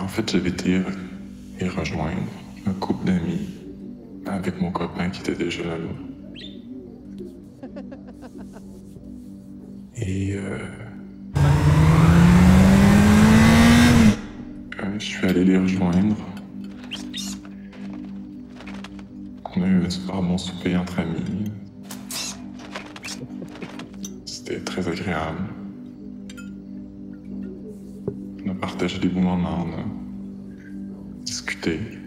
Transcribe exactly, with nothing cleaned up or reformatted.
fait, j'avais été y rejoindre un couple d'amis avec mon copain qui était déjà là. Et euh, euh, je suis allé les rejoindre. On a eu un super bon souper entre amis. C'était très agréable. On a partagé des bons moments, on a discuté.